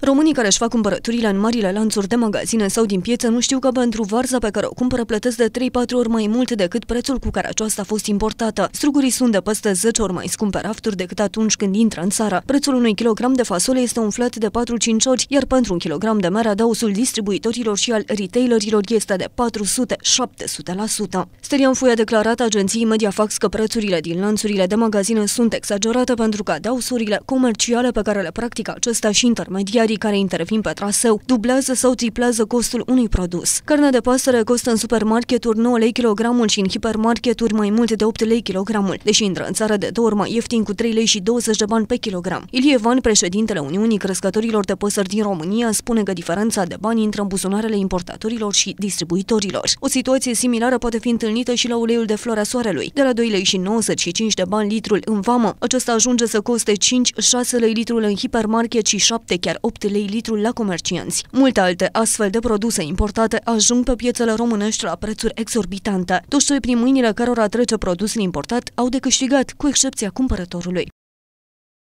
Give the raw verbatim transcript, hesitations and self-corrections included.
Românii care își fac cumpărăturile în marile lanțuri de magazine sau din piețe nu știu că pentru varza pe care o cumpără plătesc de trei patru ori mai mult decât prețul cu care aceasta a fost importată. Strugurii sunt de peste zece ori mai scumpe pe rafturi decât atunci când intră în țară. Prețul unui kilogram de fasole este umflat de patru cinci ori, iar pentru un kilogram de mere adausul distribuitorilor și al retailerilor este de patru sute - șapte sute la sută. Sterian Fui a declarat agenției Mediafax că prețurile din lanțurile de magazine sunt exagerate pentru că adausurile comerciale pe care le practică acestea și intermediarii care intervin pe traseu dublează sau triplează costul unui produs. Carnea de pasăre costă în supermarketuri nouă lei kilogramul și în hipermarketuri mai mult de opt lei kilogramul, deși intră în țară de două ori mai ieftin cu trei lei și douăzeci de bani pe kilogram. Ilie Van, președintele Uniunii Crescătorilor de Păsări din România, spune că diferența de bani intră în buzunarele importatorilor și distribuitorilor. O situație similară poate fi întâlnită și la uleiul de floarea soarelui. De la doi lei și nouăzeci și cinci de bani litrul în vamă, acesta ajunge să coste cinci - șase lei litrul în hipermarket și șapte, chiar opt lei litrul la comercianți. Multe alte astfel de produse importate ajung pe piețele românești la prețuri exorbitante. Toți cei prin mâinile cărora trece produsul importat au de câștigat, cu excepția cumpărătorului.